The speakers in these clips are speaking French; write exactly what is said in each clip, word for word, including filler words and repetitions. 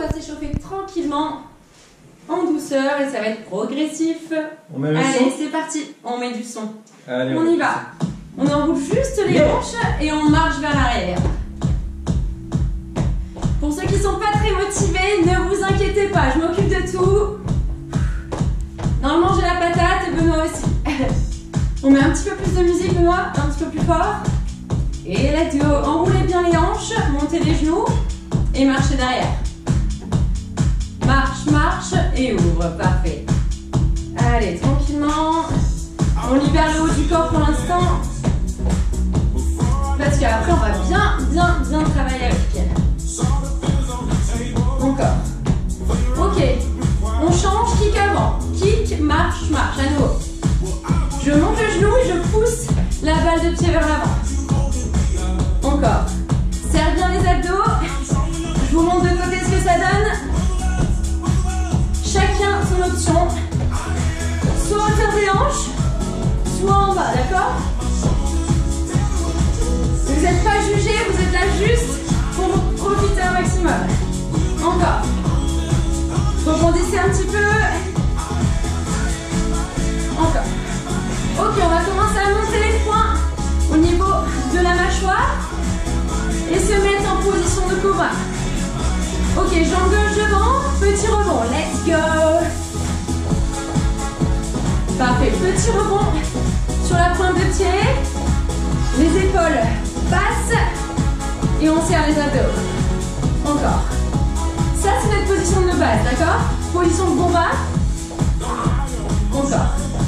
va s'échauffer tranquillement, en douceur, et ça va être progressif. On met le Allez, son. c'est parti, on met du son. Allez, on y va. On enroule juste les Yeah. hanches et on marche vers l'arrière. Pour ceux qui sont pas très motivés, ne vous inquiétez pas, je m'occupe de tout. Normalement, j'ai la patate et Benoît aussi. On met un petit peu plus de musique, Benoît, un petit peu plus fort. Et let's go. Enroulez bien les hanches, montez les genoux et marchez derrière. Marche, marche et ouvre. Parfait. Allez, tranquillement. On libère le haut du corps pour l'instant. Parce qu'après, on va bien, bien, bien travailler avec elle. Encore. Ok. On change, kick avant. Kick, marche, marche. À nouveau. Je monte le genou et je pousse la balle de pied vers l'avant. Encore. Serre bien les abdos. Je vous montre de côté ce que ça donne. Chacun son option. Soit en hauteur des hanches, soit en bas, d'accord? Vous n'êtes pas jugé, vous êtes là juste pour profiter un maximum. Encore. Rebondissez un petit peu. Encore. Ok, on va commencer à monter les poings au niveau de la mâchoire et se mettre en position de cobra. Ok, jambe gauche devant, petit rebond, let's go. Parfait, petit rebond sur la pointe de pied, les épaules passent et on serre les abdos. Encore. Ça, c'est notre position de base, d'accord? Position de combat. Encore.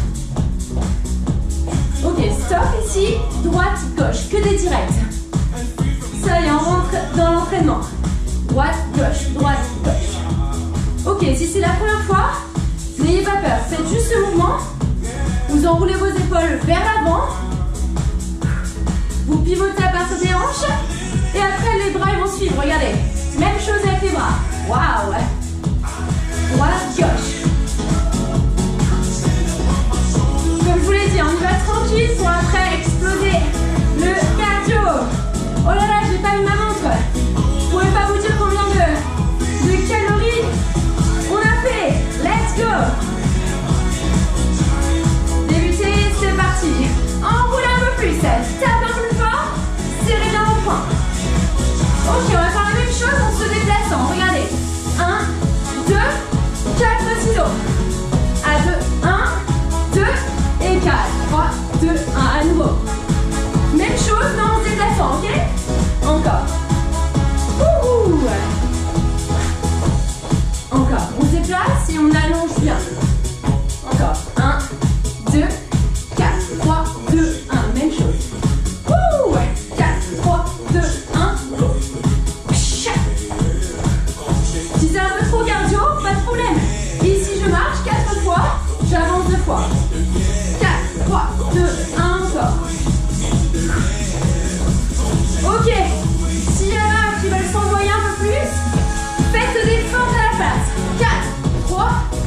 Ok, stop ici, droite, gauche, que des directs. Ça y est, on rentre dans l'entraînement. Droite, gauche, droite, gauche. Ok, si c'est la première fois, n'ayez pas peur, faites juste ce mouvement. Vous enroulez vos épaules vers l'avant. Vous pivotez à partir des hanches. Et après, les bras ils vont suivre, regardez. Même chose avec les bras. Waouh! Droite, gauche. Comme je vous l'ai dit, on y va tranquille pour après exploser le cardio. Oh là là, j'ai pas eu ma montre. Je pourrais pas vous dire combien de, de calories on a fait. Let's go. Débutez, c'est parti. Enroulez un peu plus. Tape un peu plus fort. Serrez bien vos poings. Ok, on va faire la même chose en se déplaçant. Regardez. un, deux, quatre ciseaux. À deux, un, deux et quatre. trois, deux, un. À nouveau. Même chose, mais en se déplaçant, ok? Encore. Ouh. Encore. On se déplace et on allonge bien. Encore. un, deux, quatre, trois, deux, un. Même chose. Ouh. quatre, trois, deux, un. Si c'est un peu trop cardio, pas de problème. Ici, je marche quatre fois, j'avance deux fois. quatre, trois, deux, un. Encore. Ok, s'il y en a qui veulent s'envoyer un peu plus, faites des fentes à la place. quatre, trois,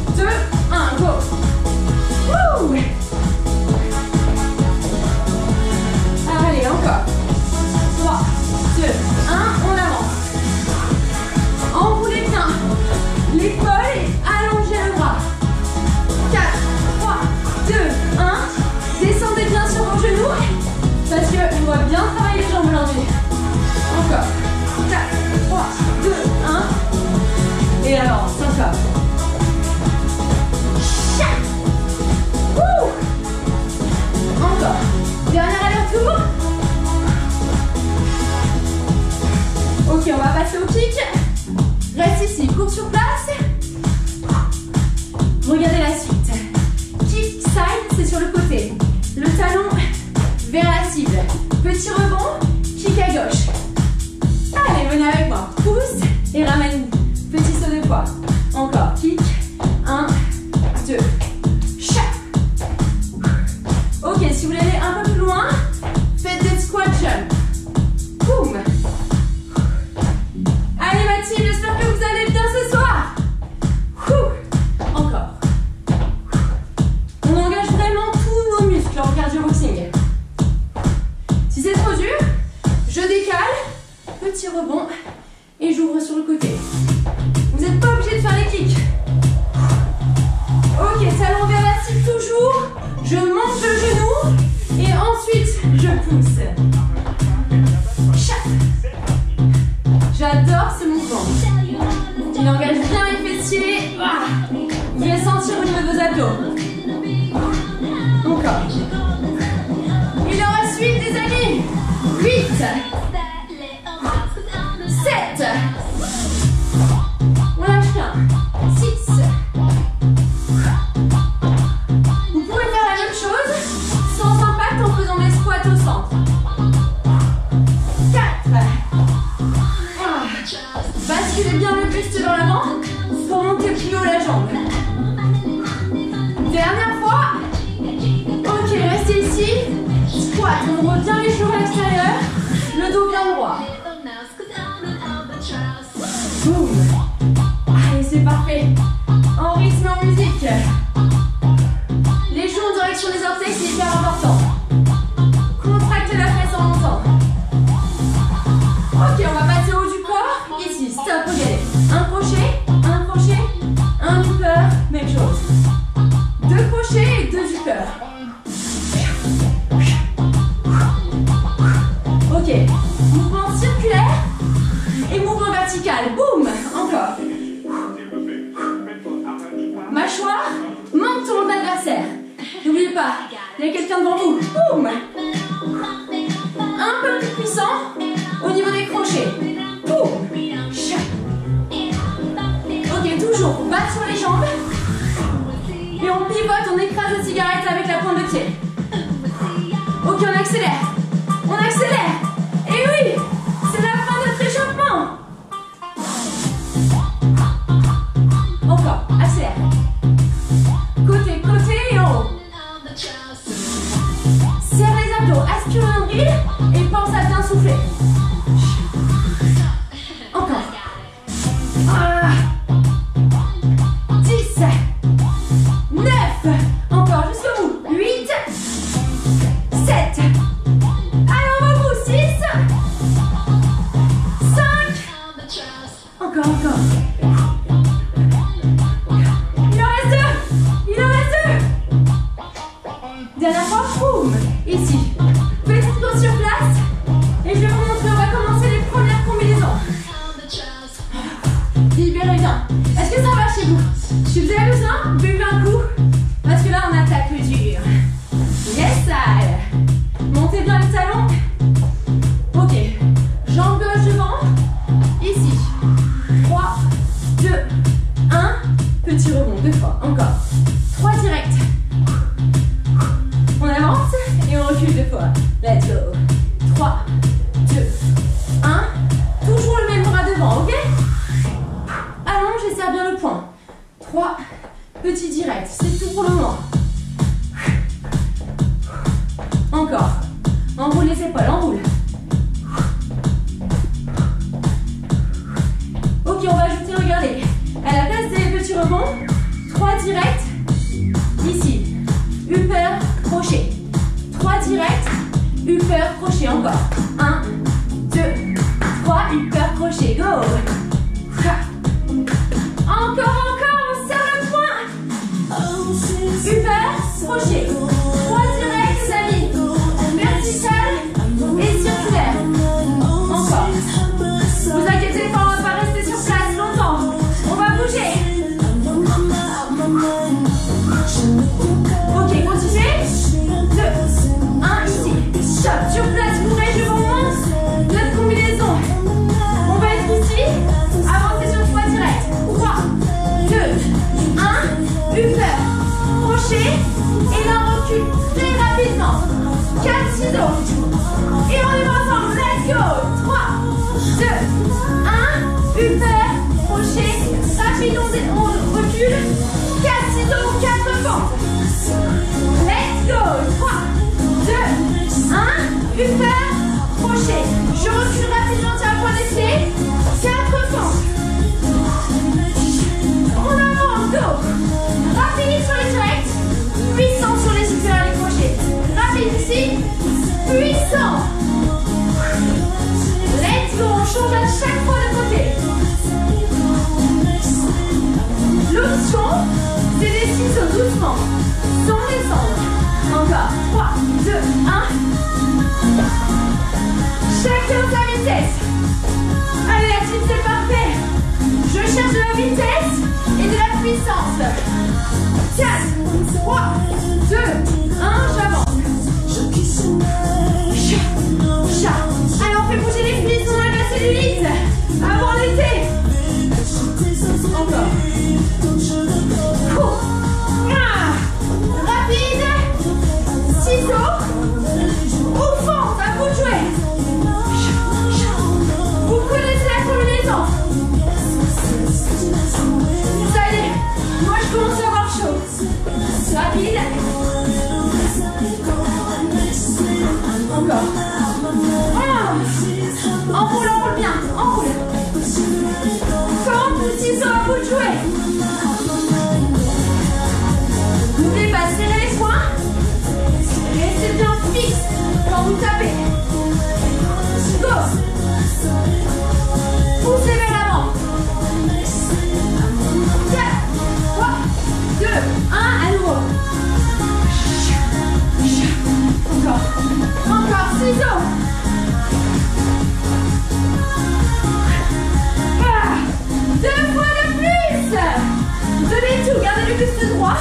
Ah. Vous allez sentir au niveau de vos abdos. Encore. Il en reste huit, les amis. huit. sept. On lâche qu'un. six. Vous pouvez faire la même chose sans impact en faisant des squats au centre. quatre. Ah. Basculez bien le buste dans l'avant pour monter plus haut la jambe. Dernière fois. Ok, restez ici. Squat, on ouvre bien les jambes à l'extérieur. Le dos bien droit. Boum. Allez, c'est parfait. En rythme et en musique. Les joues en direction des orteils, c'est hyper important. Contractez la fesse en montant. Ok, on va passer au haut du corps. Ici, stop, regardez. Un crochet, un crochet, un upper, même chose. Deux crochets et deux uppers. Ok, mouvement circulaire et mouvement vertical. Boum, encore. Mâchoire, menton de l'adversaire. N'oubliez pas, il y a quelqu'un devant vous. Boum. Un peu plus puissant au niveau des crochets. Boum. Ok, toujours bas sur les jambes. Et on pivote, on écrase la cigarette avec la pointe de pied. Ok, on accélère. On accélère. Et oui, c'est la fin de notre échauffement. Encore, accélère. Côté, côté et en haut. Serre les abdos, aspire le nombril et pense à bien souffler. Encore. Ah. dix. neuf. Encore jusqu'au bout. huit. sept. Allez, on va au bout. six. cinq. Encore, encore. Il en reste deux. Il en reste deux. Dernière fois, boum. Ici. Petite pause sur place. Et je vais vous montrer, on va commencer les premières combinaisons. Libérez bien. Est-ce que ça va chez vous? Si vous avez besoin, buvez un coup. Parce que là, on attaque le dur. Yes, side. Montez bien les talons. Ok. Jambe gauche devant. Ici. trois, deux, un. Petit rebond, deux fois. Encore. trois directs. On avance et on recule deux fois. Let's go. trois, deux, un. Toujours le même bras devant, ok? Allonge et serre bien le poing. trois, petit direct. C'est tout pour le moment. Encore. Enroule les épaules, enroule. Ok, on va ajouter, regardez. À la place des petits rebonds, trois directs. Ici. Upper, crochet. trois directs. Upper, crochet. Encore. un, deux, trois. Upper, crochet. Go. Encore, encore. On serre le poing. Upper, crochet. trois directs, les amis. Vertical et circulaire. Encore. Vous inquiétez pas, on va pas rester sur place longtemps. On va bouger. Ok, continuez. deux, un, ici. Stop. Sur place, courez, je vous montre notre combinaison. On va être ici. Avancez sur trois directs. trois, deux, un. Upper. Crochet. Et là, on recule très rapidement. quatre ciseaux. Et on est ensemble. Let's go. trois, deux, un. Upper. Crochet. Rapide, on, on recule. quatre ciseaux. quatre pentes. Let's go. trois, deux, un. Upper. Crochet. Je recule rapidement sur la pointe des pieds. quatre pentes. On avance. Go. Rapide sur les directs. Puissant sur les upers et les crochets. Rapide ici. Puissant. Let's go. On change à chaque fois de côté. L'option, c'est des ciseaux doucement. Sans descendre. Encore. trois, deux, un. Chacun sa vitesse. Allez, quatre, trois, deux, un, j'avance. Allez, on fait bouger les cuisses, on enlève la cellulite avant l'été. Encore. Ah. Rapide. Ciseaux. Au fond, à vous de jouer. Vous connaissez la combinaison. Ça y est, moi je commence à avoir chaud. Rapide. Encore. Voilà. Enroule, enroule bien. Enroule. Comme le ciseau à vous de jouer. N'oubliez pas de serrer les poings. Restez bien fixe quand vous tapez. Go. Poussez vers l'avant. quatre, trois, deux, un, à nouveau. Encore. Encore, ciseaux. Ah. Deux fois de plus. Donnez tout, gardez le buste droit.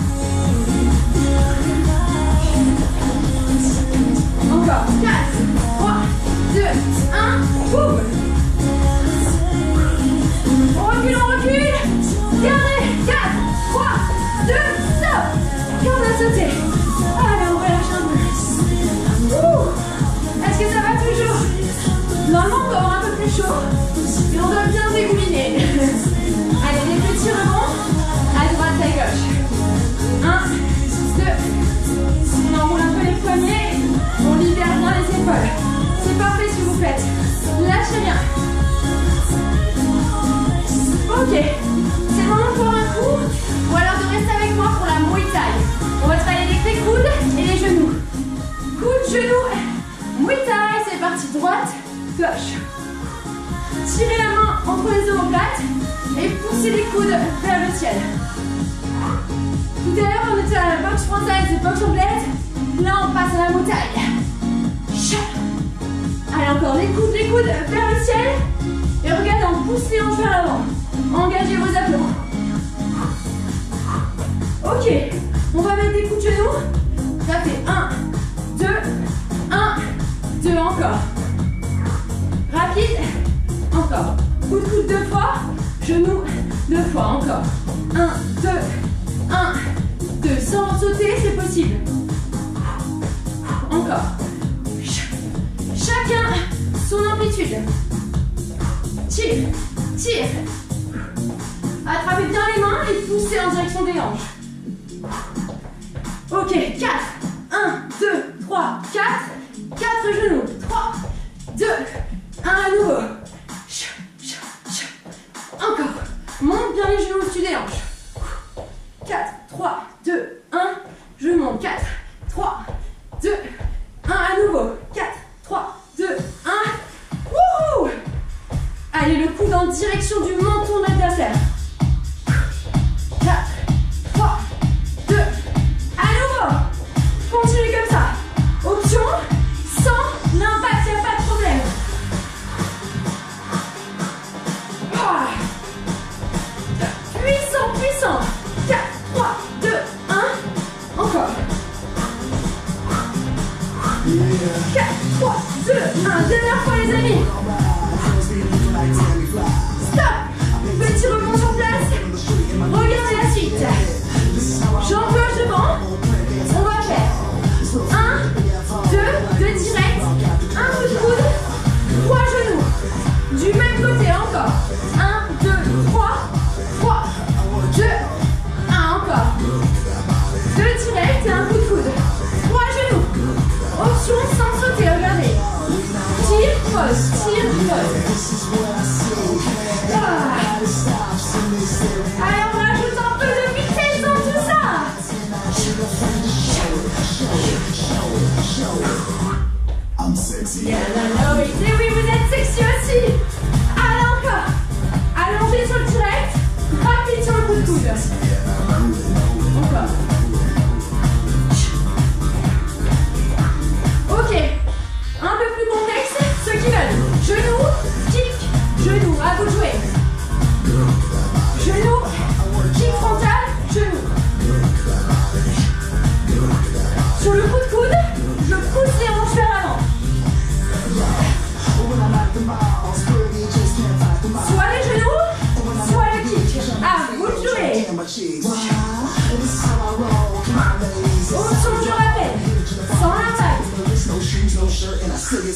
Encore. quatre, trois, deux, un, boum. On recule, on recule. Gardez. quatre, trois, deux, stop. Garde à sauter. Allez, on va lâcher un peu. Ouh. Est-ce que ça va toujours? Normalement, on doit avoir un peu plus chaud. Mais on doit bien dégouliner. Allez, des petits rebonds. À droite, à gauche. un, deux. On enroule un peu les poignets. On libère bien les épaules. C'est parfait ce que vous faites. Lâchez rien. Ok. C'est le moment de faire un coup. Ou alors de rester avec moi pour la Muay Thai. On va travailler avec les coudes et les genoux. Coudes, genoux. Muay Thai, c'est parti. Droite, gauche. Tirez la main entre les omoplates et poussez les coudes vers le ciel. Tout à l'heure, on était à la boxe française et boxe anglaise. Là, on passe à la Muay Thai. Allez, encore les coudes, les coudes vers le ciel. Et regardez, on pousse les hanches vers l'avant. Engagez vos abdos. Ok, on va mettre des coups de genoux. Ça fait un, deux, un, deux, encore. Rapide, encore. Coup de coude deux fois, genoux deux fois, encore. un, deux, un, deux. Sans sauter, c'est possible. Encore. Chacun son amplitude. Tire, tire. Attrapez bien les mains et poussez en direction des hanches. Ok, quatre. un, deux, trois, quatre. quatre genoux. trois, deux, un à nouveau. Encore. Monte bien les genoux au-dessus des hanches. quatre, trois, deux, un. Je monte. quatre, trois, deux, un à nouveau. quatre, trois, deux, un. Wouhou! Allez, le coude en direction du menton de l'adversaire. quatre, trois, deux, à nouveau. Continuez comme ça. Option, sans l'impact, il n'y a pas de problème. Ah. Puissant, puissant. quatre, trois, deux, un. Encore. quatre, trois, deux, un. Dernière fois, les amis. Stop. Petit rebond sur place. Regardez la suite. Jambe gauche devant. On va faire un, deux, deux direct. Un coup de coude. Trois genoux. Du même côté encore. un, deux, trois. trois, deux, un encore. Deux directs et un coup de coude. Trois genoux. Option sans sauter, regardez. Tire, pause, tire, pause. Ah. Allez, on rajoute un peu de vitesse dans tout ça. Yeah, I know it. Et oui, vous êtes sexy aussi. Allez, encore. Allongez sur le direct. Rapide sur le coup de coude. Encore. Ok. Un peu plus complexe. Ceux qui veulent. Genoux, kick, genoux. À vous de jouer. Genoux.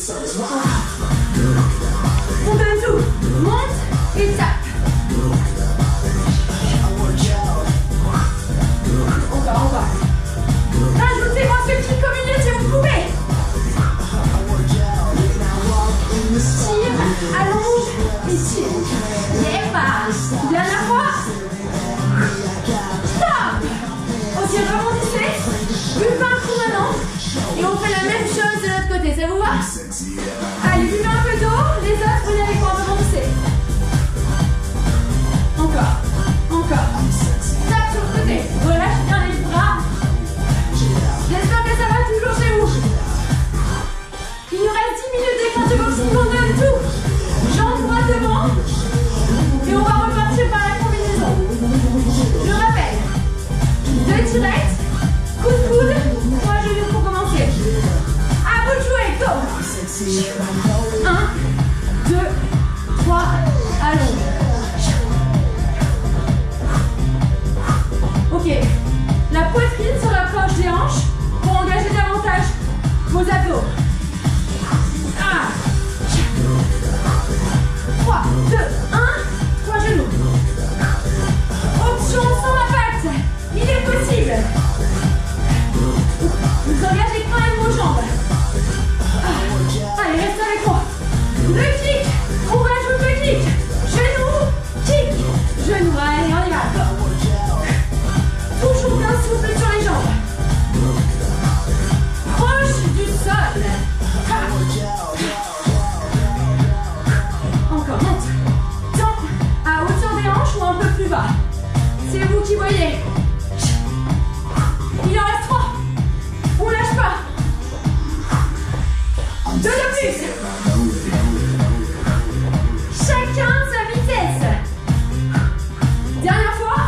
On donne tout. Monte et tape. Encore, encore. Rajoutez-moi ce petit communion si vous pouvez. Tire, allonge et tire. Yépa. Dernière fois. Stop. Ok, rebondissez. Buvez un coup maintenant. Et on fait la même chose de l'autre côté. Ça vous va? Allez, buvez un peu d'eau. Les autres, venez avec moi, rebondissez. Encore. Encore. Tape sur le côté. Relâche bien les bras. J'espère que ça va toujours chez vous. Il nous reste dix minutes d'écart de boxing, on donne tout. Jambes droite devant. Et on va repartir par la combinaison. Je rappelle. Deux tirettes. Coup de coude. Trois genoux pour commencer. À vous de jouer, go. Un, deux, trois, allons. Ok. La poitrine se rapproche des hanches pour engager davantage vos abdos. un, trois, deux, un, trois genoux. Option sans impact. Il est possible. Vous engagez quand même vos jambes. Allez, restez avec moi. Le kick. On rajoute le kick. Genou, kick. Genou. Allez, on y va. Toujours bien souple sur les jambes. Proche du sol. Encore, monte. Temps à hauteur des hanches ou un peu plus bas. C'est vous qui voyez. Il en reste trois. On lâche pas. Deux de plus. Chacun sa vitesse. Dernière fois.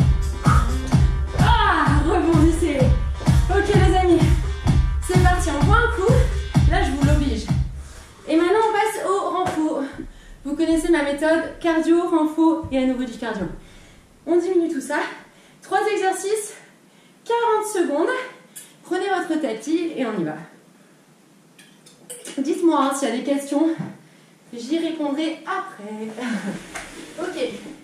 Ah, rebondissez. Ok les amis. C'est parti, on voit un coup. Là, je vous l'oblige. Et maintenant, on passe au renfo. Vous connaissez ma méthode, cardio, renfo et à nouveau du cardio. On diminue tout ça. Trois exercices, quarante secondes. Prenez votre tapis et on y va. Dites-moi hein, s'il y a des questions. J'y répondrai après. Ok.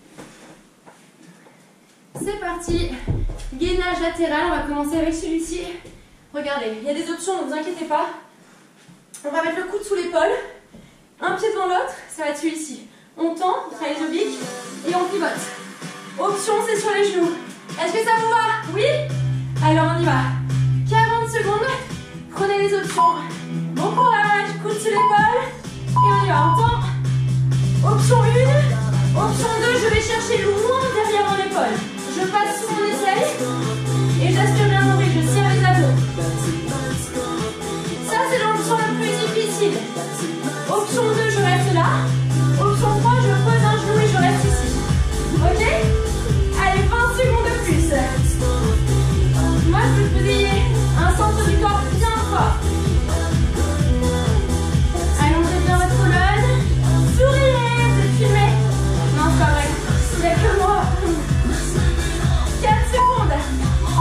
C'est parti. Gainage latéral. On va commencer avec celui-ci. Regardez, il y a des options, ne vous inquiétez pas. On va mettre le coude sous l'épaule. Un pied devant l'autre, ça va être celui-ci. On tend, on travaille les obliques et on pivote. Option, c'est sur les genoux. Est-ce que ça vous va? Oui? Alors on y va. quarante secondes. Prenez les options. Bon courage, coude sous l'épaule. Et on y va, on tend. Option un. Option deux, je vais chercher loin derrière mon épaule. Je passe sous mon aisselle. Et j'aspire bien nourri, je serre les abdos. Ça, c'est l'option la plus difficile. Option deux, je reste là. Option trois, je pose un genou et je reste ici. Ok? Allez, vingt secondes de plus. Moi, je veux que vous ayez un centre du corps bien fort. Allongez bien votre colonne. Souriez, c'est filmé. Non, c'est pas vrai. Il n'y a que moi. quatre secondes.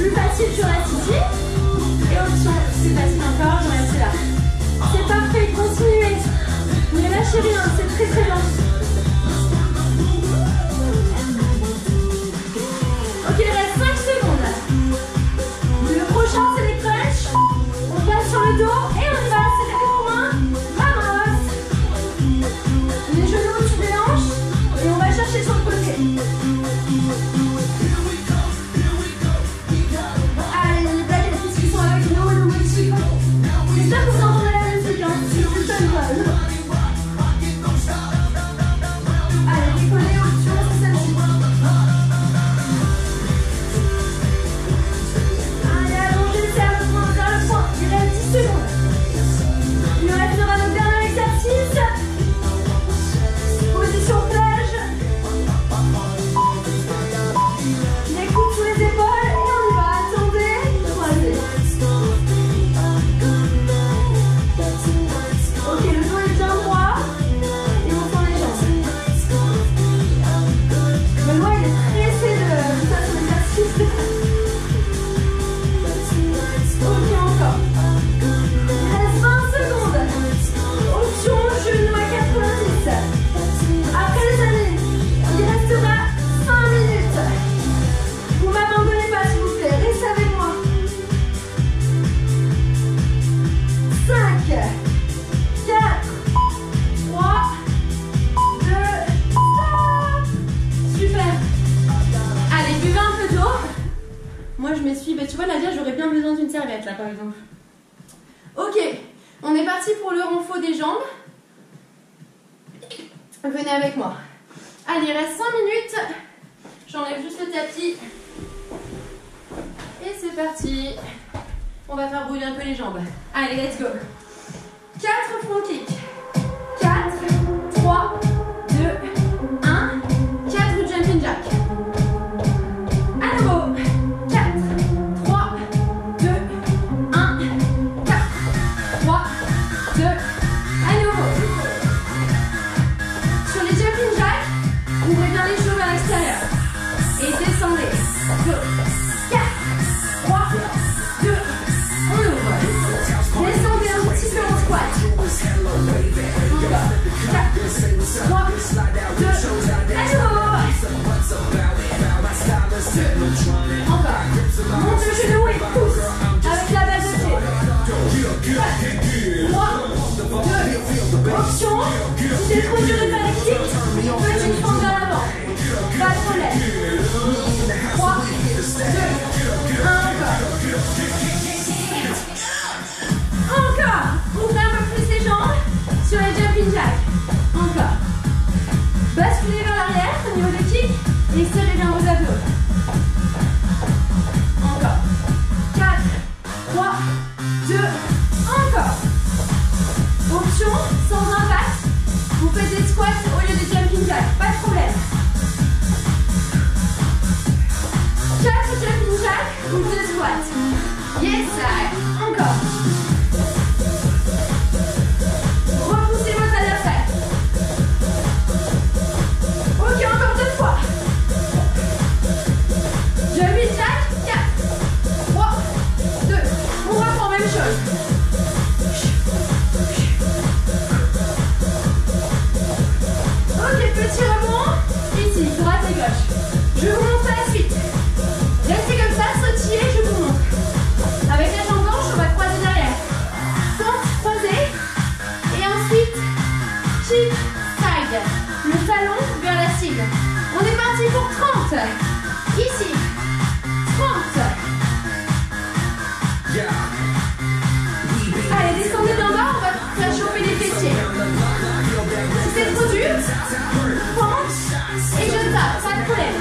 Plus facile, je reste ici. Et option, plus facile encore, je reste là. C'est parfait, continuez. Ne lâchez rien, c'est très très bien. Ok, il reste cinq secondes. Le prochain, c'est les crunchs. On passe sur le dos et on y va. C'est les points. Vamos. Les genoux au-dessus des hanches. Et on va chercher sur le côté. Allez, les plaquettes qui sont avec nous, le motif. J'espère que vous entendez la musique, hein. C'est le fun ball. Allez, décollez au-dessus, c'est celle-ci. Allez, allongez, c'est à le point, vers le point. Il reste dix secondes. Il nous restera notre dernier exercice. Position plage. Les coudes sous les épaules et on y va. Attendez, croisez. Ok, le dos est bien droit et on tend les jambes. Benoît, il est pressé de faire son exercice. Ok, encore. Il reste vingt secondes. Option genou à quatre-vingt-dix. Après les amis, il restera cinq minutes. Vous m'abandonnez pas s'il vous plaît, restez avec moi. cinq, quatre, trois, deux, stop. Super. Allez, buvez un peu d'eau. Moi je m'essuie, bah, tu vois Nadia, j'aurais bien besoin d'une serviette là par exemple. Ok, on est parti pour le renfort des jambes. Venez avec moi. Allez, il reste cinq minutes. J'enlève juste le tapis. Et c'est parti. On va faire bouger un peu les jambes. Allez, let's go. quatre front kick. quatre, trois, deux, un. quatre jumping jack. À nouveau. quatre, trois, deux, un. quatre, trois, deux. À nouveau. Sur les jumping jacks, ouvrez bien les genoux vers l'extérieur. Et descendez. deux, quatre, trois, deux, on ouvre. Descendez un petit peu en squat. Encore. quatre, trois, deux, à nouveau. Encore. Monte le genou et pousse avec la base de pied. quatre, trois, deux, option. Si c'est trop dur de faire les kicks, petite fente vers l'avant. Pas de problème. trois, deux, un, encore. Encore. Ouvrez un peu plus les jambes sur les jumping jacks. Encore. Basculez vers l'arrière au niveau des kicks et serrez bien vos abdos. Encore. quatre, trois, deux, encore. Option sans impact. Vous faites des squats au lieu des jumping jacks. Pas de problème. quatre jumping jacks ou deux squats. Yes, sir. Encore. Repoussez votre adversaire. Ok, encore deux fois. Jumping jack. quatre, trois, deux. On reprend même chose. Ok, petit rebond. Ici, droite et gauche. Je vous montre la suite. Restez comme ça, sautillez, je vous montre. Avec la jambe gauche, on va croiser derrière. Centre, croisé. Et ensuite, kick, side. Le talon vers la cible. On est parti pour trente. Ici. trente. Allez, descendez d'en bas, on va faire chauffer les fessiers. Si c'est trop dur, pente et je tape, pas de problème.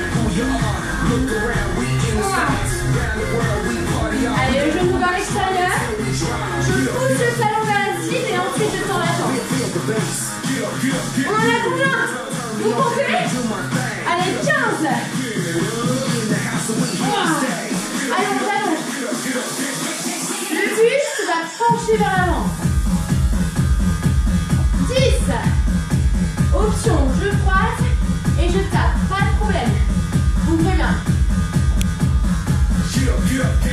Allez, le genou vers l'extérieur. Je pousse le talon vers la cible et ensuite je tends la jambe. On en a combien? Vous comptez? Allez, quinze. Allez, on allonge. Le buste va pencher vers l'avant. dix. Option, je croise et je tape. Pas de problème. Ouvrez bien.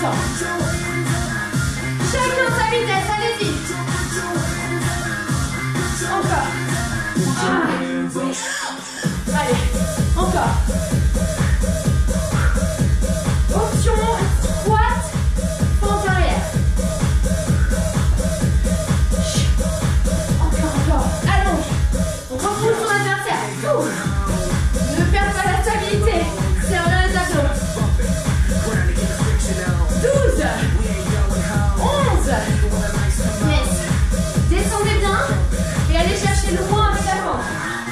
Encore. Chacun sa vitesse, allez-y. Encore. Ah. Allez, encore. Option squat, fente arrière. Encore, encore. Allonge. On repousse son adversaire. Ouh. Ne perds pas la stabilité. Serre bien les abdos. douze. onze. Yes. Descendez bien et allez chercher loin avec la fente.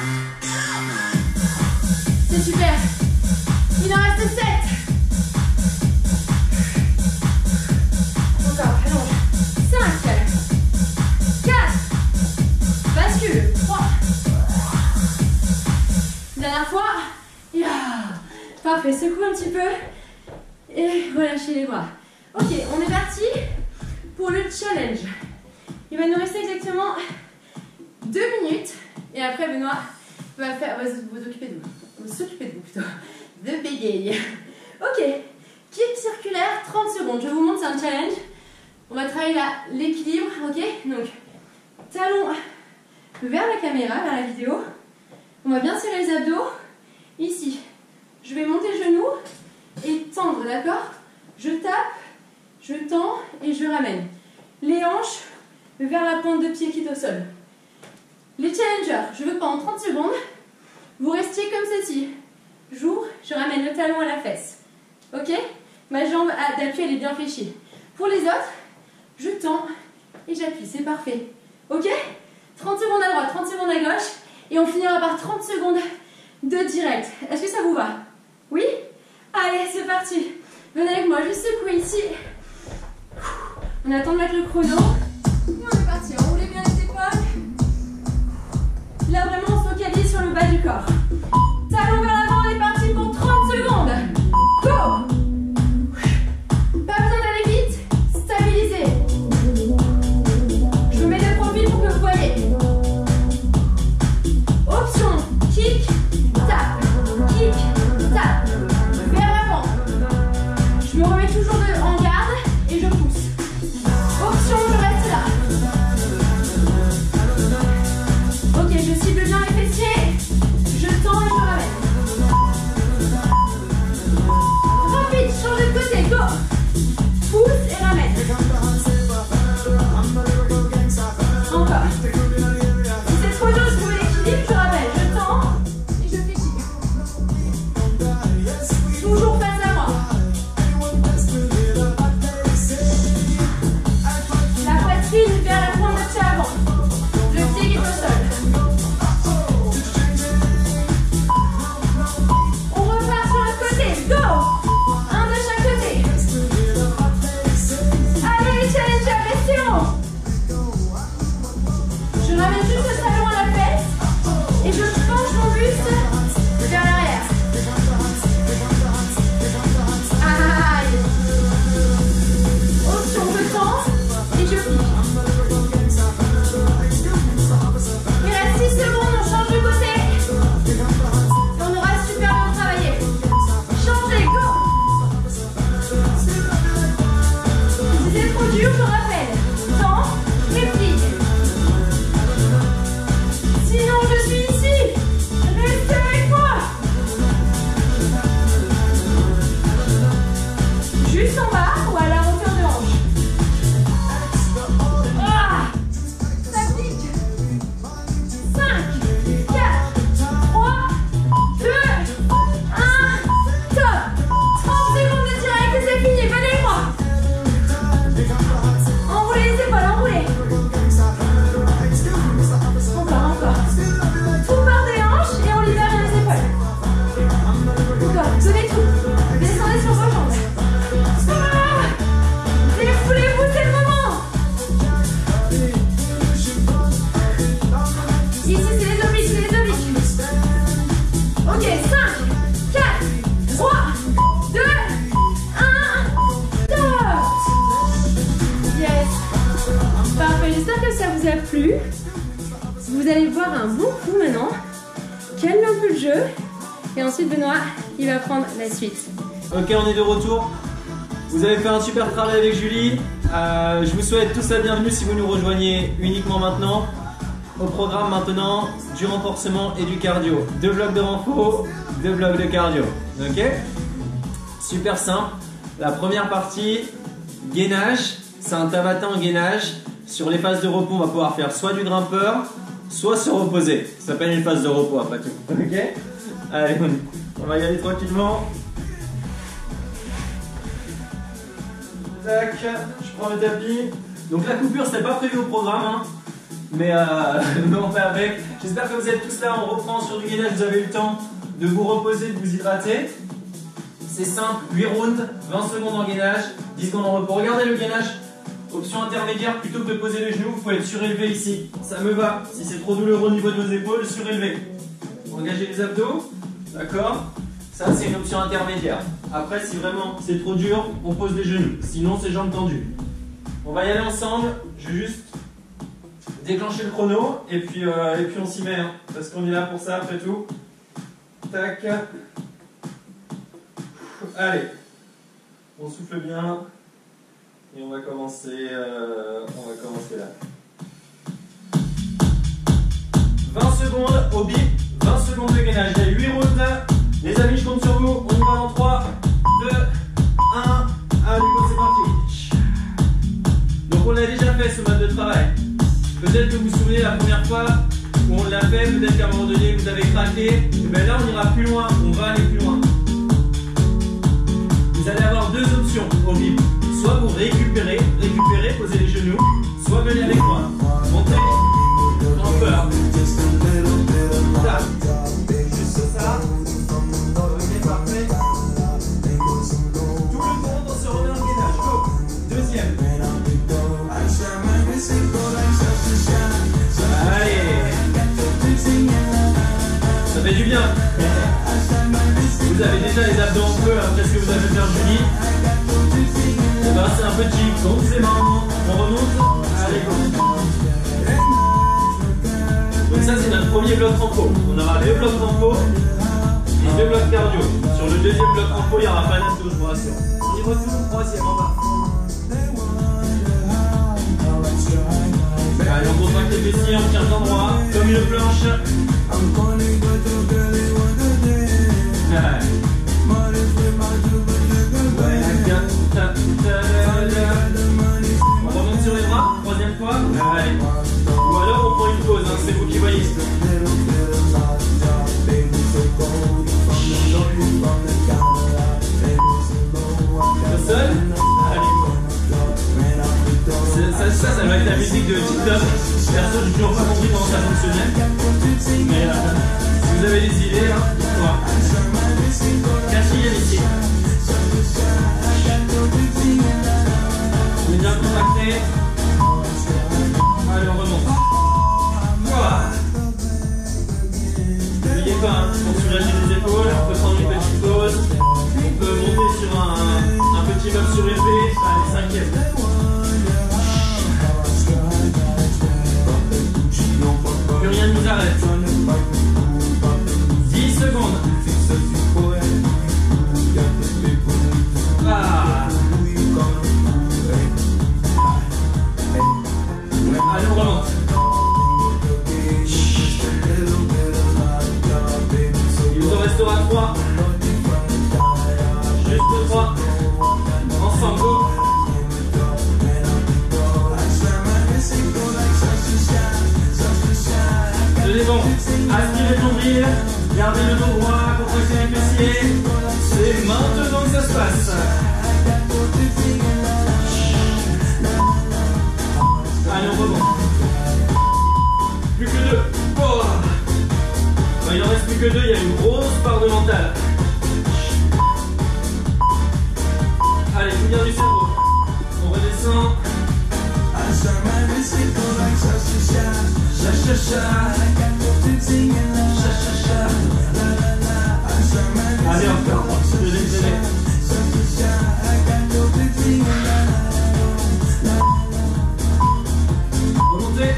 C'est super. Il en reste sept. Encore, allonge. cinq. quatre. Bascule. trois. Dernière fois. Yeah. Parfait, secoue un petit peu. Et relâchez les bras. Ok, on est parti pour le challenge. Il va nous rester exactement deux minutes. Et après, Benoît va faire, va vous occuper de vous. Va s'occuper de vous plutôt. De bégayer. Ok, kick circulaire, trente secondes. Je vous montre, c'est un challenge. On va travailler l'équilibre. Ok, donc talons vers la caméra, vers la vidéo. On va bien serrer les abdos. Ici, je vais monter le genou et tendre, d'accord? Je tape, je tends et je ramène. Les hanches vers la pointe de pied qui est au sol. Les challengers, je veux que pendant trente secondes, vous restiez comme ceci. J'ouvre, je ramène le talon à la fesse. Ok? Ma jambe d'appui, elle est bien fléchie. Pour les autres, je tends et j'appuie. C'est parfait. Ok? trente secondes à droite, trente secondes à gauche. Et on finira par trente secondes de direct. Est-ce que ça vous va? Oui? Allez, c'est parti. Venez avec moi, je secoue ici. On attend de mettre le chrono. Et on est parti. Enroulez bien les épaules. Là, vraiment, on se focalise sur le bas du corps. Talons vers l'avant, on est parti pour trente secondes. Go! Pas besoin d'aller vite. Stabilisez. Je vous mets de profil pour que vous voyez. Option, kick, tap, kick, tap. Vers l'avant. Je me remets toujours de, en garde et je pousse. Option, je reste là. Ok, je cible bien les fessiers. Je tends et je ramène. Rapide, changez de côté, go. Pousse et ramène. Encore. Si c'est trop dur de trouver l'équilibre, je ramène. Je tends et je fléchis. Toujours face à moi. La poitrine vers la pointe de pied avant. Le pied qui est au sol. On repart sur l'autre côté. Go! Un de chaque côté. Allez les challengers, restez en haut. Je ramène juste le talon à la fesse et je penche mon buste vers l'arrière. Aïe! Option, je tends et je plie. Il reste six secondes, on change de côté. Et on aura super bien travaillé. Changez, go! Si c'est trop dur, je rappelle. Tends et plie. Sinon, je suis ici. Restez avec moi. Juste en bas ou à la hauteur de hanche. Ah, ça pique. cinq, quatre, trois, deux, un, top. trente secondes de direct et c'est fini. Venez avec moi. Enroulez les épaules, enroulez. Encore, encore. Tout part des hanches et on libère les épaules. Encore, donnez tout. Descendez sur vos jambes. Ah, défoulez-vous, c'est le moment. Ici, c'est les obliques, c'est les obliques. Ok, cinq, quatre, trois, deux, un, top. Yes. Parfait, j'espère que ça vous a plu. Vous allez voir un bon coup maintenant. Calmez un peu le jeu. Et ensuite, Benoît, il va prendre la suite. Ok, on est de retour. Vous avez fait un super travail avec Julie. Euh, je vous souhaite tous la bienvenue si vous nous rejoignez uniquement maintenant. Au programme maintenant, du renforcement et du cardio. Deux blocs de renfort, deux blocs de cardio. Ok? Super simple. La première partie, gainage. C'est un tabata en gainage. Sur les phases de repos, on va pouvoir faire soit du grimpeur, soit se reposer. Ça s'appelle une phase de repos après tout. Ok? Allez, on va y aller tranquillement. Tac, je prends le tapis. Donc la coupure, c'était pas prévu au programme, hein. mais, euh, mais on fait avec. J'espère que vous êtes tous là. On reprend sur du gainage. Vous avez eu le temps de vous reposer, de vous hydrater. C'est simple, huit rounds, vingt secondes en gainage, dix secondes en repos. Regardez le gainage. Option intermédiaire, plutôt que de poser les genoux, vous pouvez être surélevé ici. Ça me va. Si c'est trop douloureux au niveau de vos épaules, surélevé. Engagez les abdos. D'accord? Ça, c'est une option intermédiaire. Après, si vraiment c'est trop dur, on pose les genoux. Sinon, c'est jambes tendues. On va y aller ensemble. Je vais juste déclencher le chrono. Et puis, euh, et puis on s'y met. Hein, parce qu'on est là pour ça, après tout. Tac. Allez. On souffle bien. Et on va commencer, euh, on va commencer là. vingt secondes au bip, vingt secondes de gainage. Il y a huit rounds. Les amis, je compte sur vous. On y va dans trois, deux, un. Allez, go, c'est parti. Donc on l'a déjà fait ce mode de travail. Peut-être que vous vous souvenez la première fois où on l'a fait, peut-être qu'à un moment donné vous avez craqué. Et bien là, on ira plus loin, on va aller plus loin. Vous allez avoir deux options au bip. Soit vous récupérez, récupérez, posez les genoux, soit venez avec moi. Montez, en peur. Tac. Juste ça. Ok, parfait. Tout le monde, on se remet en gainage. Go. Deuxième. Allez. Ça fait du bien. Vous avez déjà les abdos en feu après ce que vous avez fait Julie. Et ben c'est un petit complément. On remonte. Allez, go. Donc ça c'est notre premier bloc renfo. On aura deux blocs renfo et deux blocs cardio. Sur le deuxième bloc renfo, il n'y aura pas d'abdos, je vous rassure. On y retourne, troisième en bas. Allez, on contracte les fessiers, on tient l'endroit, comme une planche. On remonte sur les bras, troisième fois. Allez. Ou alors on prend une pause, hein, c'est vous qui voyez. Le sol. Allez. Ça, ça, ça va être la musique de TikTok. Perso, j'ai toujours pas compris comment ça fonctionnait. Mais euh, si vous avez des idées, hein, dites-moi. Quatrième ici. On est bien contracté. Allez, on remonte. Voilà. N'oubliez pas, hein, pour soulager les épaules, on peut prendre une petite pause. On peut monter sur un, un petit bloc surélevé. Allez, cinquième. Plus rien ne nous arrête. dix secondes. Ah. Allez, on remonte. Il vous en restera trois. Juste trois. Ensemble, go. Tenez bon. Aspirez le nombril. Gardez le dos droit. Contractez les fessiers. C'est maintenant que ça se passe. Allez, on remonte. Plus que deux. Oh. Ben, il en reste plus que deux. Il y a une grosse part de mental. Allez, tout vient du cerveau. On redescend. Cha cha cha. Cha cha cha. Allez, encore. Deuxième télé. Remontez.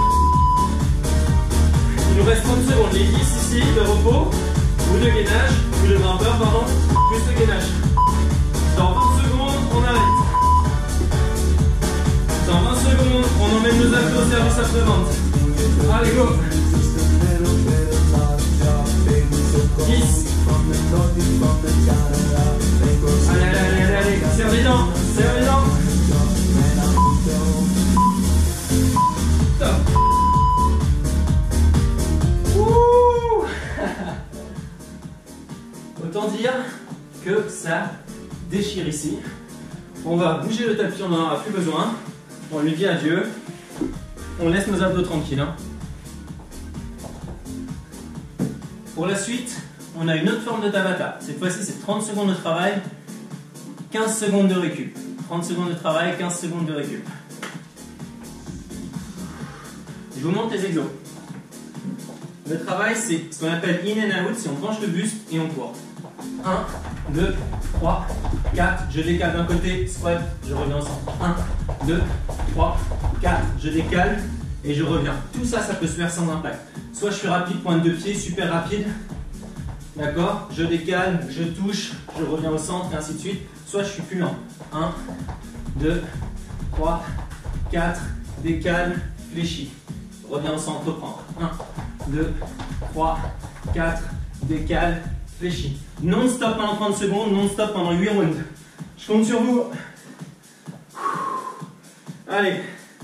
Il nous reste trente secondes. Les dix ici de repos, ou de gainage, ou de grimpeur, pardon, plus de gainage. Dans vingt secondes, on On emmène nos abdos au service après-vente. Allez, go. dix. Allez, allez, allez, allez, allez. Serre les dents, serre les dents. Top. Ouh. Autant dire que ça déchire ici. On va bouger le tapis, on n'en aura plus besoin. On lui dit adieu. On laisse nos abdos tranquilles. Hein. Pour la suite, on a une autre forme de Tabata. Cette fois-ci, c'est trente secondes de travail, quinze secondes de récup. trente secondes de travail, quinze secondes de récup. Je vous montre les exos. Le travail, c'est ce qu'on appelle in and out, c'est on penche le buste et on court. un, deux, trois, quatre, je décale d'un côté, squat, je reviens au centre. un, deux, trois, quatre, je décale et je reviens. Tout ça, ça peut se faire sans impact. Soit je suis rapide, pointe de pied, super rapide. D'accord? Je décale, je touche, je reviens au centre et ainsi de suite. Soit je suis plus lent. un, deux, trois, quatre, décale, fléchis. Reviens au centre, reprendre. un, deux, trois, quatre, décale, fléchis. Non-stop pendant trente secondes, non-stop pendant huit rounds. Je compte sur vous. Allez.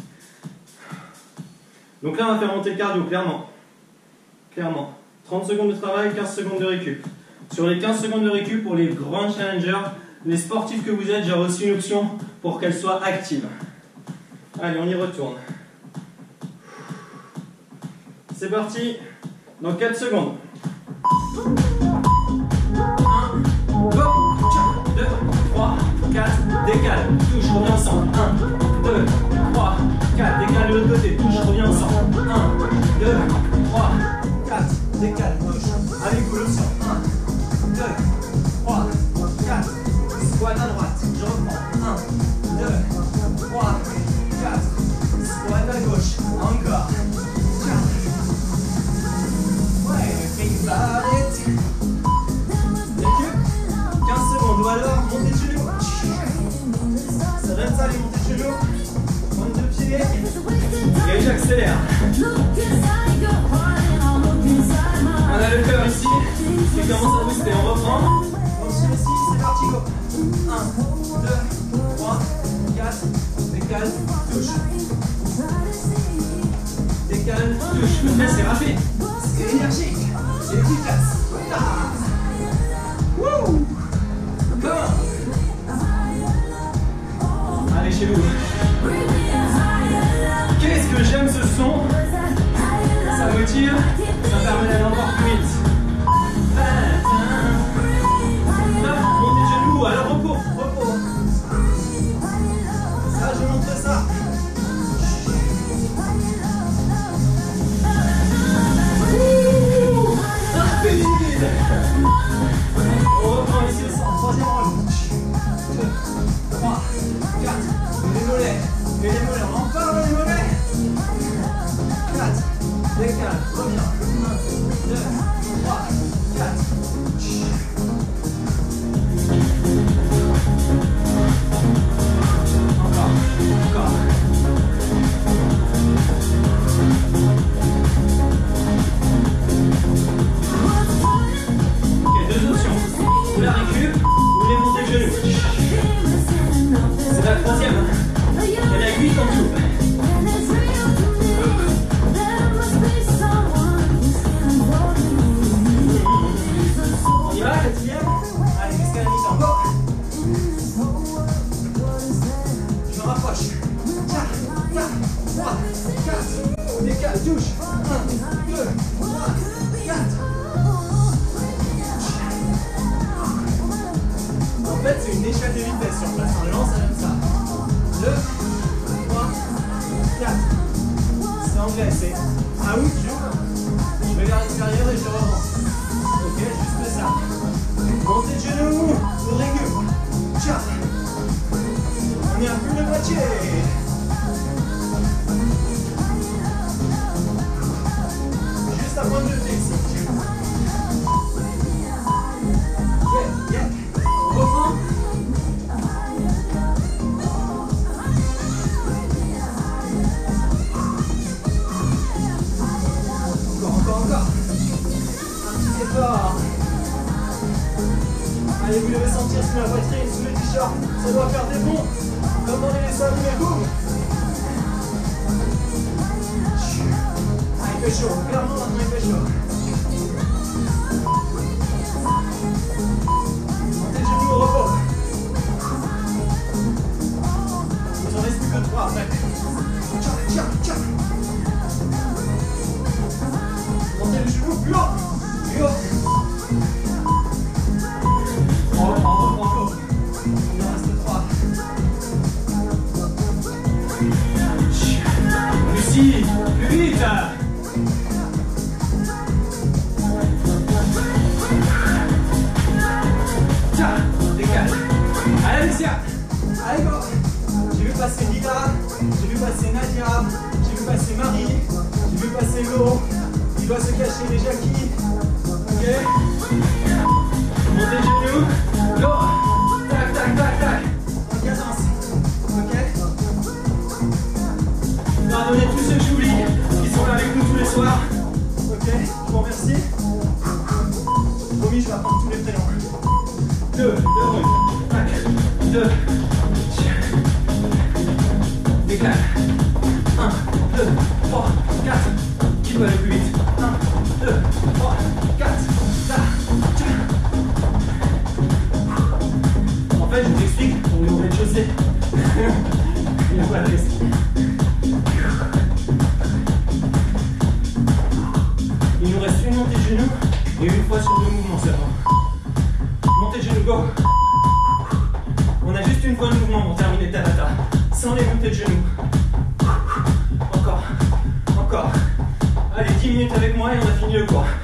Donc là, on va faire monter le cardio, clairement. Clairement. trente secondes de travail, quinze secondes de récup. Sur les quinze secondes de récup, pour les grands challengers, les sportifs que vous êtes, j'ai aussi une option pour qu'elle soit active. Allez, on y retourne. C'est parti. Dans quatre secondes. un, deux, trois, quatre, décale, touche, reviens ensemble. un, deux, trois, quatre, décale de l'autre côté, touche, reviens ensemble. un, deux, trois, quatre, décale, touche. Allez, cool au centre. un, deux, trois, quatre, squat à droite, je reprends. un, deux, trois, quatre, squat à gauche, encore. quatre. Ouais, think about it. Récup, quinze secondes, ou alors montée de genoux. Ça donne ça, les montées de genoux. Pointe de pied. Et j'accélère. On a le cœur ici qui commence à booster. On reprend. Ensuite ici, c'est parti, go. un, deux, trois, quatre. Décale, touche. Décale, touche. Mais c'est rapide. C'est énergique. C'est efficace. Ah. Wouh. Come on. Allez chez vous. Qu'est-ce que j'aime ce son. Ça motive. Ça permet d'aller encore plus vite. Top, montée de genoux, alors repos, repos. Ça, je montre ça. Rapide. On reprend ici le centre, troisième rang. deux, trois, quatre. Les mollets, et les mollets, on en parle les mollets. quatre. Décale, reviens. un, deux, trois, quatre. Encore, encore. Ok, deux options. Ou la récup, ou les montées de genoux. C'est la troisième. Il y en a huit en tout. On y va, quatrième. Allez, jusqu'à la mi-temps. Go. Je me rapproche. quatre, trois, quatre. Décale, touche. un, deux, trois, quatre. En fait, c'est une échelle de vitesse sur place. On lance, ça donne ça. deux, trois, quatre. C'est anglais, c'est out, j'ouvre. Je vais vers l'extérieur et je remonte. Ok, juste ça. Montée de genoux, on récup. Tiens. On est à plus de moitié. Juste à pointe de pied ici. Yeah, yeah. On reprend. trois. Allez, vous devez sentir sous la poitrine, sous les t-shirts. Ça doit faire des bonds. Comme dans les dessins animés, boum. Ah, il fait chaud. Clairement, maintenant, il fait chaud. Montez les genoux au repos. Il ne reste plus que trois après. Tiens, tiens, tiens. Montez les genoux plus haut. Plus haut. Encore, encore. Il en reste trois. Lucie, plus vite. Tiens, décale. Allez, Alicia. Allez, go. J'ai vu passer Lila, j'ai vu passer Nadia, j'ai vu passer Marie, j'ai vu passer Lo. Il doit se cacher les Jackie. Ok. Montez les genoux. Go. Tac, tac, tac, tac. En cadence. Ok. Pardonnez tous ceux que j'oublie, qui sont là avec nous tous les soirs. Ok, je vous remercie. Promis, je vais apprendre tous les prénoms. Deux, deux rues. Tac, deux. Décale. Un, deux, trois, quatre. Qui peut aller plus vite? Un, deux, trois, quatre. Tac, tac. En fait, je vous explique, on est au rez-de-chaussée. Il n'y a pas de risque. Il nous reste une montée de genoux et une fois sur deux mouvements seulement. Montée de genoux, go. On a juste une fois de mouvement pour terminer Tabata. Sans les montées de genoux. Encore. Encore. Allez, dix minutes avec moi et on a fini le cours.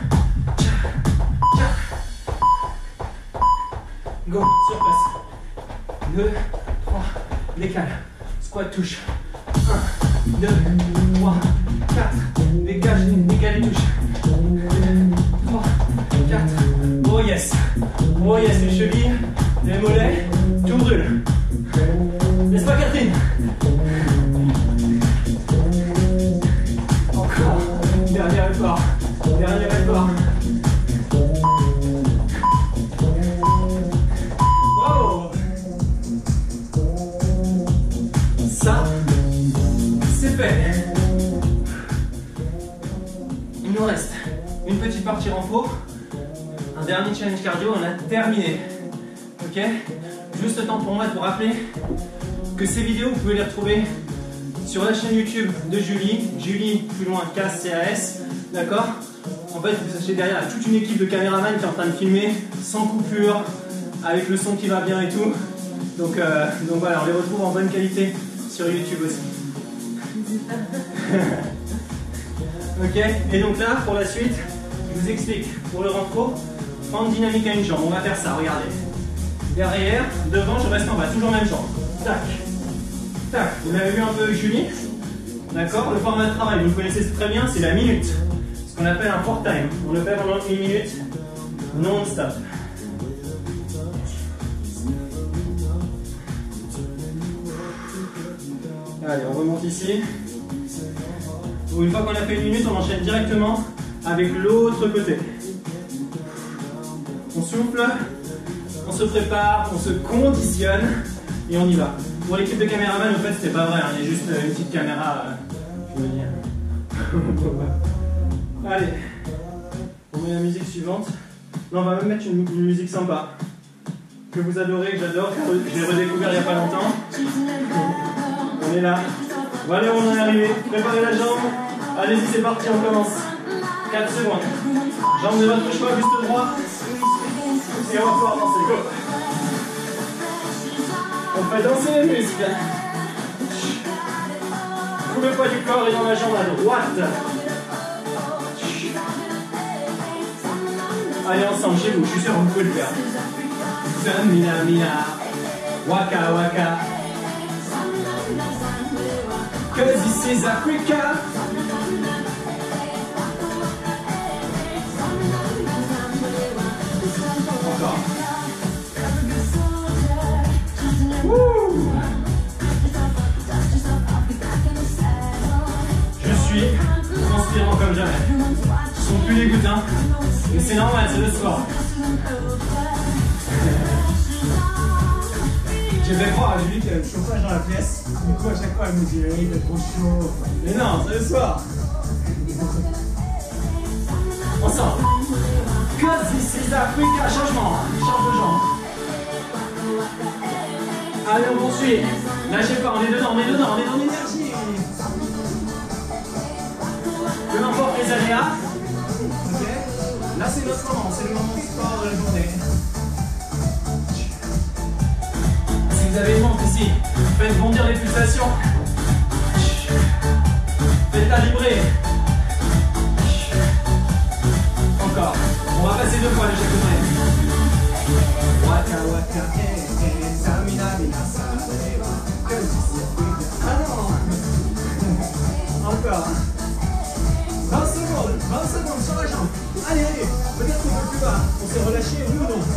Go, sur place. deux, trois, décale. Squat touche. un, deux, trois, quatre. Dégage, décale et touche. trois, quatre. Oh yes. Oh yes, les chevilles, les mollets, tout brûle. N'est-ce pas, Catherine? Encore. Dernier effort. Dernier effort. Bravo. Ça, c'est fait. Il nous reste une petite partie renfort. Un dernier challenge cardio, on a terminé. Ok? Juste le temps pour moi de vous rappeler que ces vidéos, vous pouvez les retrouver sur la chaîne YouTube de Julie, Julie plus loin K C A S, d'accord? En fait, vous sachez derrière toute une équipe de caméramans qui est en train de filmer sans coupure, avec le son qui va bien et tout. Donc, euh, donc voilà, on les retrouve en bonne qualité sur YouTube aussi. Ok? Et donc là, pour la suite, je vous explique pour le renfort. Prendre dynamique à une jambe, on va faire ça, regardez. Derrière, devant, je reste en bas, toujours même jambe. Tac, tac. Vous l'avez vu un peu avec Julie? D'accord? Le format de travail, vous le connaissez très bien, c'est la minute. Ce qu'on appelle un four time. On le fait pendant une minute, non-stop. Allez, on remonte ici. Une fois qu'on a fait une minute, on enchaîne directement avec l'autre côté. On souffle, on se prépare, on se conditionne et on y va. Pour l'équipe de caméraman, en fait, c'était pas vrai, hein, il y a juste une petite caméra, euh, je veux dire. Allez, on met la musique suivante. Là, on va même mettre une, une musique sympa que vous adorez, que j'adore, que j'ai redécouvert il n'y a pas longtemps. On est là. Bon, allez, on en est arrivé. Préparez la jambe. Allez-y, c'est parti, on commence. quatre secondes. Jambe de votre choix, buste droit. Et on va pouvoir danser, go. On fait danser les muscles. Tout le poids du corps est dans la jambe à droite. Allez, ensemble, chez vous, je suis sûr que vous pouvez le faire. Mina, mina. Waka, waka. Cause this is Africa. Encore. Wouh. Je suis transpirant comme jamais. sont plus les gouttes, hein. Mais c'est normal, c'est le sport. J'ai fait croire à Julie qu'il y avait le chauffage dans la pièce. Du coup, à chaque fois, elle me dit, il fait trop chaud. Mais non, c'est le soir. Ensemble. Cause this is Africa. Changement. Change de jambe. Allez, on poursuit. Lâchez pas, on est dedans, on est dedans, on est dans l'énergie. Peu importe les aléas. Ok. Là, c'est notre moment, c'est le moment sport de la journée. Si vous avez une montre ici, faites bondir les pulsations. Faites-la vibrer. Encore. On va passer deux fois le chaque côté. Waka waka, eh, eh, samina, mina, saleva. Ah non. Encore. vingt secondes, vingt secondes sur la jambe. Allez, allez, peut-être un peu plus bas. On s'est relâché, oui ou non?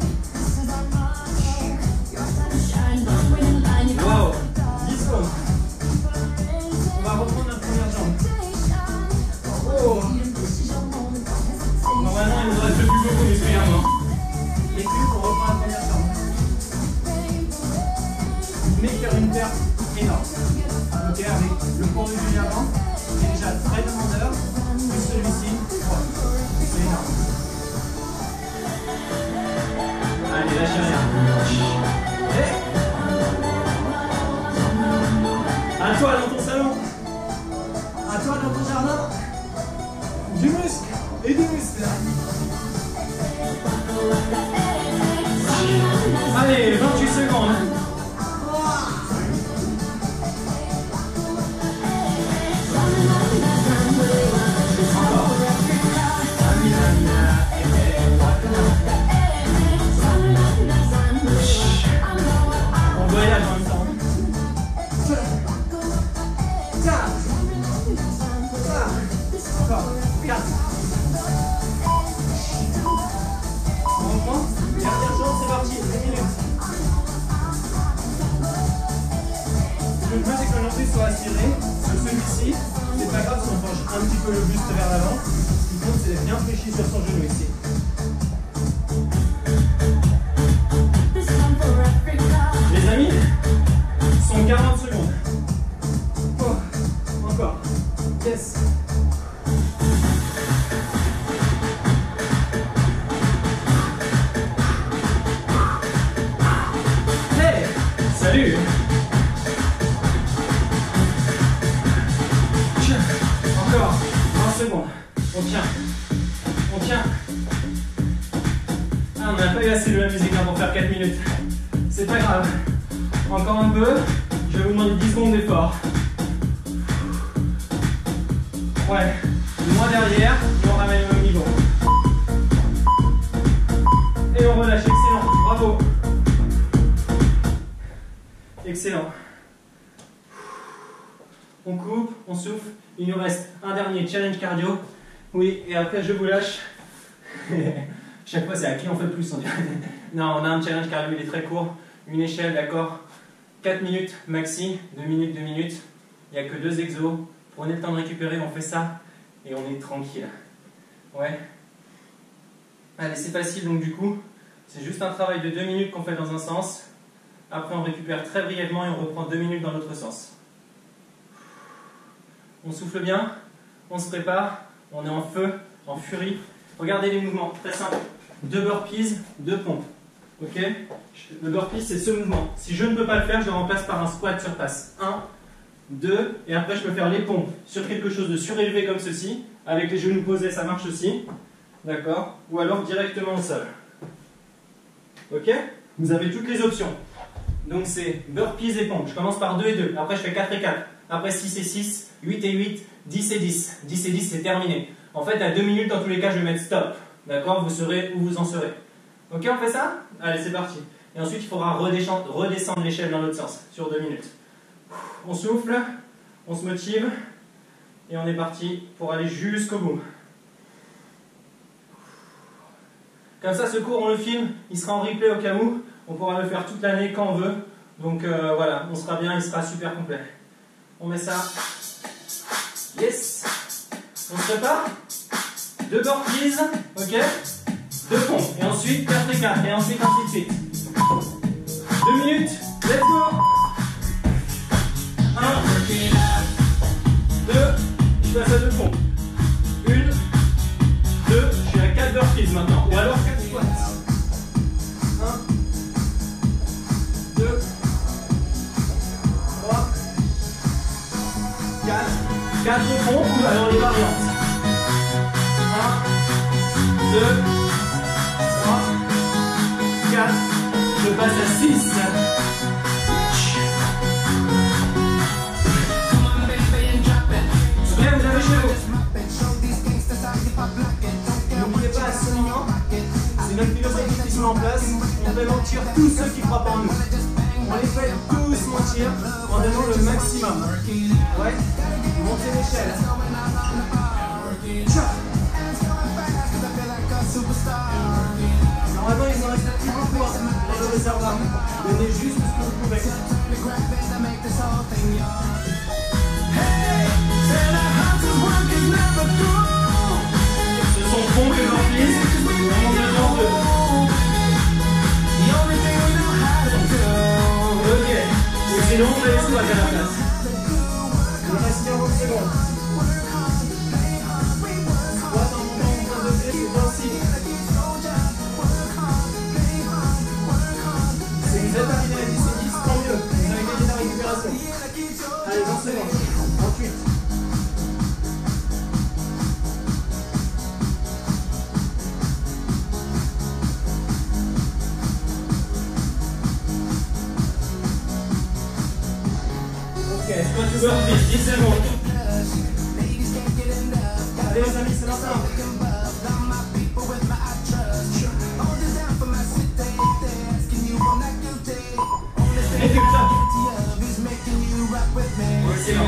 Wow. dix secondes. On va reprendre notre première jambe. Oh. Normalement, il nous reste plus beaucoup musculairement. Les culs, on reprend la première jambe. Vous venez de faire une perte énorme. Ok, avec le cours de Julie avant, qui est déjà très demandeur, plus celui-ci, wow. C'est énorme. Allez, lâchez rien. Et... à toi dans ton salon. À toi dans ton jardin. Du muscle et du muscle. Allez, vingt-huit secondes. On voyage en même temps. Encore. quatre. On reprend. Dernière jambe, c'est parti. deux minutes. Ce que je veux, c'est que l'entrée soit assurée. Sur celui-ci, c'est pas grave si on penche un petit peu le buste vers l'avant. Ce qui compte, c'est d'être bien fléchi sur son genou ici. Les amis, sont quarante secondes. Oh, encore. Yes. Hey, salut. Encore, vingt secondes. On tient. On tient. Ah, on n'a pas eu assez de la musique hein, pour faire quatre minutes. C'est pas grave. Encore un peu. Je vais vous demander dix secondes d'effort. Ouais. Moins derrière, et on ramène au même niveau. Et on relâche. Excellent. Bravo. Excellent. On coupe, on souffle. Il nous reste un dernier challenge cardio. Oui, et après je vous lâche. Chaque fois c'est à qui on fait plus on dirait. Non, on a un challenge cardio, il est très court. Une échelle, d'accord. quatre minutes maxi, deux minutes, deux minutes. Il n'y a que deux exos. Prenez le temps de récupérer, on fait ça et on est tranquille. Ouais. Allez, c'est facile donc du coup. C'est juste un travail de deux minutes qu'on fait dans un sens. Après on récupère très brièvement et on reprend deux minutes dans l'autre sens. On souffle bien, on se prépare, on est en feu, en furie. Regardez les mouvements, très simple. Deux burpees, deux pompes. Ok? Le burpee, c'est ce mouvement. Si je ne peux pas le faire, je le remplace par un squat sur passe. un, deux, et après je peux faire les pompes sur quelque chose de surélevé comme ceci. Avec les genoux posés, ça marche aussi. D'accord? Ou alors directement au sol. Ok? Vous avez toutes les options. Donc c'est burpees et pompes. Je commence par deux et deux. Après je fais quatre et quatre. Après six et six, huit et huit, dix et dix. dix et dix, c'est terminé. En fait, à deux minutes, dans tous les cas, je vais mettre stop. D'accord? Vous serez où vous en serez. Ok, on fait ça? Allez, c'est parti. Et ensuite, il faudra redescendre l'échelle dans l'autre sens, sur deux minutes. On souffle, on se motive, et on est parti pour aller jusqu'au bout. Comme ça, ce cours, on le filme, il sera en replay au cas où. On pourra le faire toute l'année quand on veut. Donc euh, voilà, on sera bien, il sera super complet. On met ça. Yes. On se prépare? deux burpees, ok, deux pompes, et ensuite quatre et quatre, et ensuite ainsi de suite. deux minutes, let's go. un, deux, je passe à deux pompes. une, deux, je suis à quatre burpees maintenant, ou alors quatre squats. un, deux, trois, quatre, quatre pompes, ou alors les variantes. un, deux, trois, quatre, je passe à six. Ok, vous avez chez vous. N'oubliez pas ce moment, c'est notre philosophie qui se met en place. On fait mentir tous ceux qui croient pas en nous. On les fait tous mentir en donnant le maximum. Ouais, montez l'échelle. Normalement, il en reste plus beaucoup pour le réservoir. Donnez juste ce que vous pouvez. Ce sont pompes et burpees. On monte dedans deux. Ok. Et sinon, on fait les squats à la place. Il reste quarante secondes. Squat en montant en point de degré, c'est bien aussi. Si vous êtes arrivé à dix et dix, tant mieux. Vous avez gagné la récupération. Allez, vingt secondes. trente-huit. Ok, squat to burpees, dix secondes. Allez les amis, c'est maintenant. Et du top. Excellent.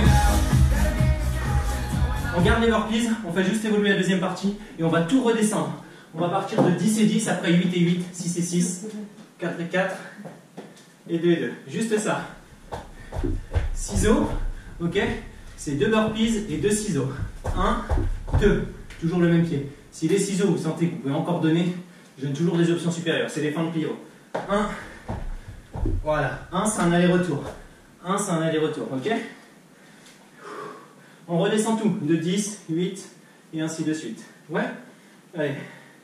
On garde les burpees, on fait juste évoluer la deuxième partie et on va tout redescendre. On va partir de dix et dix, après huit et huit, six et six, quatre et quatre et deux et deux. Juste ça. Ciseaux, ok, c'est deux burpees et deux ciseaux. un, deux, toujours le même pied. Si les ciseaux, vous sentez que vous pouvez encore donner, je donne toujours des options supérieures, c'est les fins de plio. un, voilà, un c'est un aller-retour. un c'est un aller-retour, ok. On redescend tout, de dix, huit et ainsi de suite. Ouais. Allez.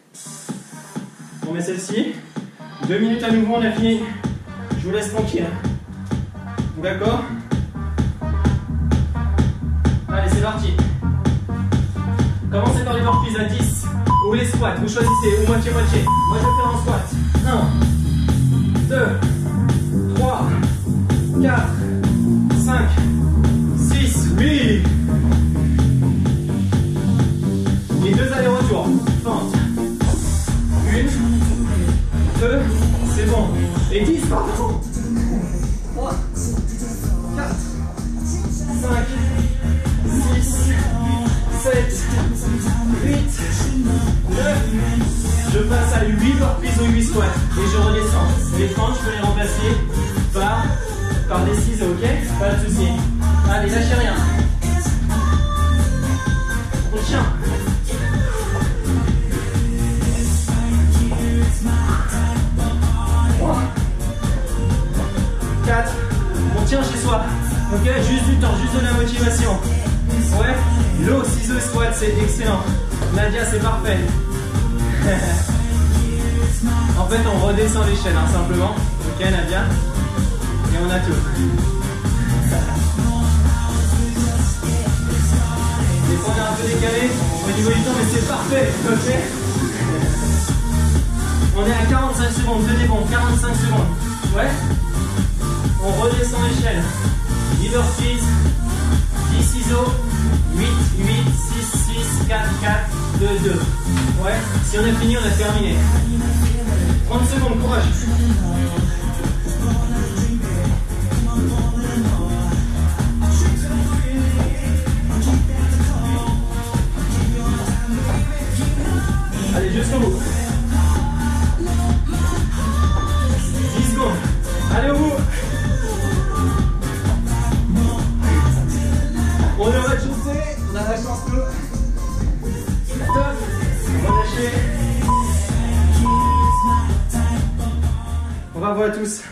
On met celle-ci. deux minutes à nouveau, on a fini. Je vous laisse tranquille. D'accord? Allez, c'est parti. Commencez par les burpees à dix ou les squats, vous choisissez, ou moitié-moitié. Moi je vais faire en squat. un, deux, trois, quatre, cinq, six, oui. Et deux allers-retours. Fente. Une, deux, c'est bon. Et dix, pardon. trois, quatre, cinq, six, sept, huit, neuf. Je passe à huit burpees ou huit squats. Et je redescends. Les fentes, je peux les remplacer par, par des ciseaux, ok? Pas de soucis. Allez, lâchez rien. On tient. trois, quatre, on tient chez soi, ok, juste du temps, juste de la motivation, ouais, l'eau, ciseaux et squat, c'est excellent, Nadia, c'est parfait, en fait, on redescend l'échelle, hein, simplement, ok, Nadia, et on a tout, les points un peu décalés, au niveau du temps, mais c'est parfait, ok. On est à quarante-cinq secondes, tenez bon, quarante-cinq secondes. Ouais. On redescend l'échelle. dix burpees, dix ciseaux, huit, huit, six, six, quatre, quatre, deux, deux. Ouais. Si on a fini, on a terminé. trente secondes, courage. Allez, jusqu'au bout. Allez au bout. On est au rez-de-chaussée, on a la chance que top. Bravo à tous.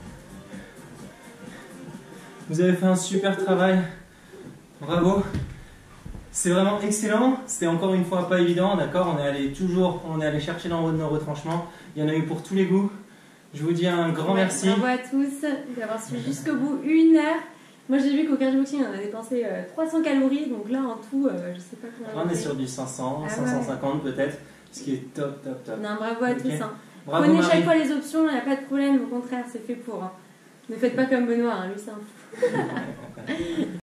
Vous avez fait un super travail. Bravo. C'est vraiment excellent. C'était encore une fois pas évident, d'accord? On est allé toujours, on est allé chercher dans nos retranchements. Il y en a eu pour tous les goûts. Je vous dis un grand ouais, merci. Bravo à tous d'avoir suivi jusqu'au bout une heure. Moi j'ai vu qu'au cardioboxing on a dépensé euh, trois cents calories, donc là en tout, euh, je sais pas combien. On est sur du cinq cents, ah, cinq cent cinquante ouais. peut-être, ce qui est top, top, top. Non, bravo à okay. tous. Hein. Bravo, Prenez Marie. chaque fois les options, il n'y a pas de problème, au contraire, c'est fait pour. Hein. Ne faites pas comme Benoît, hein, lui c'est un fou.